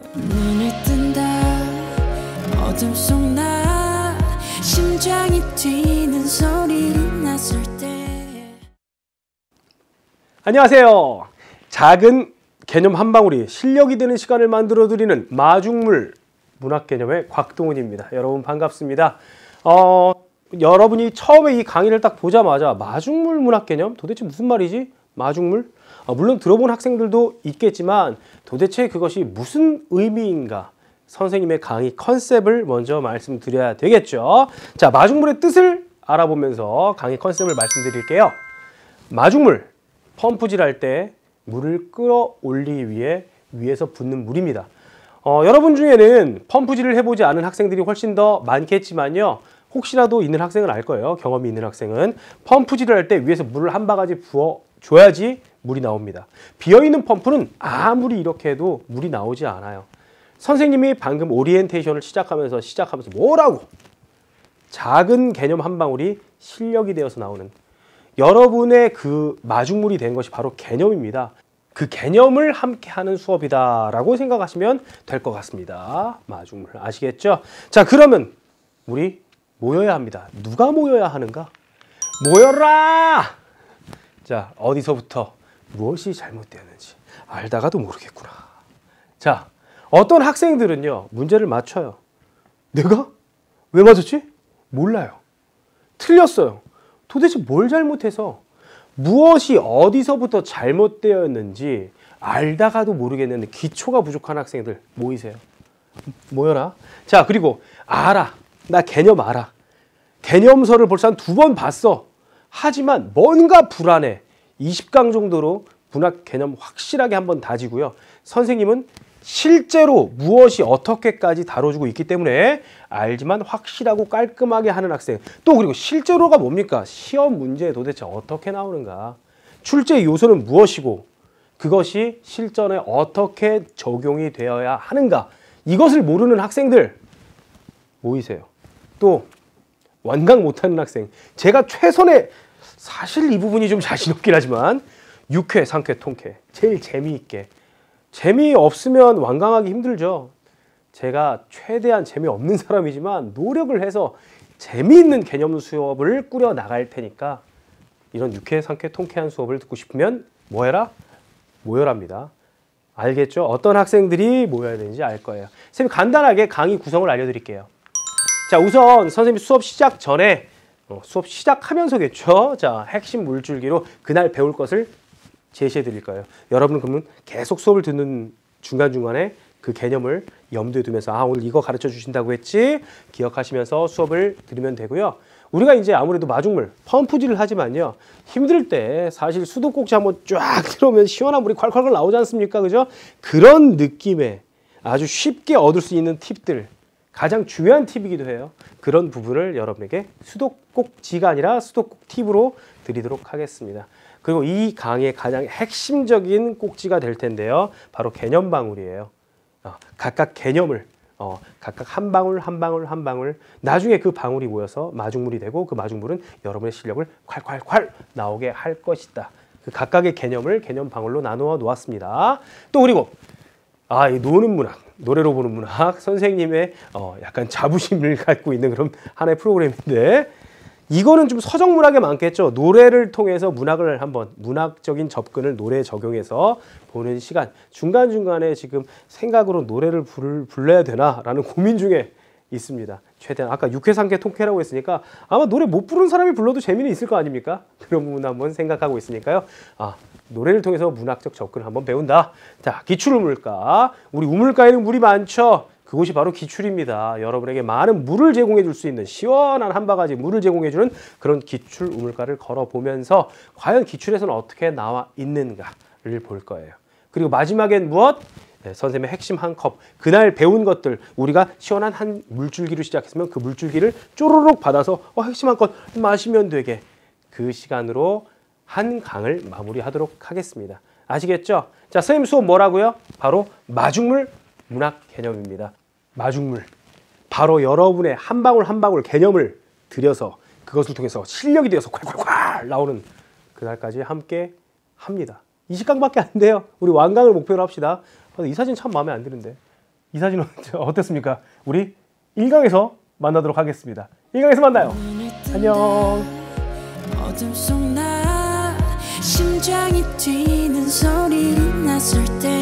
눈을 뜬다 어둠 속 나 심장이 뛰는 소리를 났을 때. 안녕하세요. 작은 개념 한 방울이 실력이 되는 시간을 만들어 드리는 마중물 문학 개념의 곽동훈입니다. 여러분 반갑습니다. 여러분이 처음에 이 강의를 딱 보자마자 마중물 문학 개념? 도대체 무슨 말이지? 마중물? 물론 들어본 학생들도 있겠지만 도대체 그것이 무슨 의미인가? 선생님의 강의 컨셉을 먼저 말씀드려야 되겠죠. 자, 마중물의 뜻을 알아보면서 강의 컨셉을 말씀드릴게요. 마중물, 펌프질 할 때 물을 끌어올리기 위해 위에서 붓는 물입니다. 여러분 중에는 펌프질을 해보지 않은 학생들이 훨씬 더 많겠지만요. 혹시라도 있는 학생은 알 거예요. 경험이 있는 학생은 펌프질을 할 때 위에서 물을 한 바가지 부어줘야지 물이 나옵니다. 비어있는 펌프는 아무리 이렇게 해도 물이 나오지 않아요. 선생님이 방금 오리엔테이션을 시작하면서 뭐라고? 작은 개념 한 방울이 실력이 되어서 나오는 여러분의 그 마중물이 된 것이 바로 개념입니다. 그 개념을 함께 하는 수업이다 라고 생각하시면 될 것 같습니다. 마중물 아시겠죠? 자, 그러면 우리 모여야 합니다. 누가 모여야 하는가? 모여라! 자, 어디서부터 무엇이 잘못되었는지 알다가도 모르겠구나. 자, 어떤 학생들은요 문제를 맞춰요. 내가? 왜 맞았지? 몰라요. 틀렸어요. 도대체 뭘 잘못해서 무엇이 어디서부터 잘못되었는지 알다가도 모르겠는데 기초가 부족한 학생들 모이세요. 모여라. 자, 그리고 알아. 나 개념 알아. 개념서를 벌써 한 2번 봤어. 하지만 뭔가 불안해. 20강 정도로 문학 개념 확실하게 한번 다지고요. 선생님은 실제로 무엇이 어떻게까지 다뤄주고 있기 때문에 알지만 확실하고 깔끔하게 하는 학생. 또 그리고 실제로가 뭡니까? 시험 문제에 도대체 어떻게 나오는가? 출제 요소는 무엇이고 그것이 실전에 어떻게 적용이 되어야 하는가? 이것을 모르는 학생들 모이세요. 또 완강 못하는 학생. 제가 최선의 사실 이 부분이 좀 자신 없긴 하지만 6회, 상회, 통회 제일 재미있게. 재미없으면 완강하기 힘들죠. 제가 최대한 재미없는 사람이지만 노력을 해서 재미있는 개념 수업을 꾸려 나갈 테니까 이런 6회, 상회, 통회한 수업을 듣고 싶으면 뭐 해라? 모여랍니다. 알겠죠? 어떤 학생들이 모여야 되는지 알 거예요. 선생님 간단하게 강의 구성을 알려드릴게요. 자, 우선 선생님 수업 시작 전에 수업 시작하면서겠죠. 자, 핵심 물줄기로 그날 배울 것을 제시해 드릴 거예요. 여러분은 그러면 계속 수업을 듣는 중간중간에 그 개념을 염두에 두면서 오늘 이거 가르쳐 주신다고 했지? 기억하시면서 수업을 들으면 되고요. 우리가 이제 아무래도 마중물, 펌프질을 하지만요. 힘들 때 사실 수도꼭지 한번 쫙 들어오면 시원한 물이 콸콸콸 나오지 않습니까? 그죠? 그런 느낌의 아주 쉽게 얻을 수 있는 팁들, 가장 중요한 팁이기도 해요. 그런 부분을 여러분에게 수도꼭지가 아니라 수도꼭 팁으로 드리도록 하겠습니다. 그리고 이 강의의 가장 핵심적인 꼭지가 될 텐데요. 바로 개념 방울이에요. 각각 개념을 각각 한 방울 한 방울 한 방울 나중에 그 방울이 모여서 마중물이 되고 그 마중물은 여러분의 실력을 콸콸콸 나오게 할 것이다. 그 각각의 개념을 개념 방울로 나누어 놓았습니다. 또 그리고 이 노는 문학, 노래로 보는 문학 선생님의 약간 자부심을 갖고 있는 그런 하나의 프로그램인데 이거는 좀 서정 문학에 많겠죠. 노래를 통해서 문학을 한번 문학적인 접근을 노래에 적용해서 보는 시간. 중간중간에 지금 생각으로 노래를 불러야 되나 라는 고민 중에 있습니다. 최대한 아까 6회, 3회, 통회라고 했으니까 아마 노래 못 부르는 사람이 불러도 재미는 있을 거 아닙니까? 그런 부분 한번 생각하고 있으니까요. 노래를 통해서 문학적 접근을 한번 배운다. 자, 기출우물가. 우리 우물가에는 물이 많죠. 그곳이 바로 기출입니다. 여러분에게 많은 물을 제공해 줄 수 있는 시원한 한 바가지 물을 제공해 주는 그런 기출 우물가를 걸어보면서 과연 기출에서는 어떻게 나와 있는가를 볼 거예요. 그리고 마지막엔 무엇? 네, 선생님의 핵심 한 컵. 그날 배운 것들 우리가 시원한 한 물줄기로 시작했으면 그 물줄기를 쪼르륵 받아서 핵심 한 컵 마시면 되게 그 시간으로 한 강을 마무리하도록 하겠습니다. 아시겠죠? 자, 선생님 수업 뭐라고요? 바로 마중물 문학 개념입니다. 마중물. 바로 여러분의 한 방울 한 방울 개념을 들여서 그것을 통해서 실력이 되어서 콸콸콸 나오는 그날까지 함께 합니다. 20강밖에 안 돼요. 우리 완강을 목표로 합시다. 이 사진 참 마음에 안 드는데. 이 사진은 어땠습니까? 우리 1강에서 만나도록 하겠습니다. 1강에서 만나요. 안녕. 어둠 속 나 심장이 뛰는 소리를 났을 때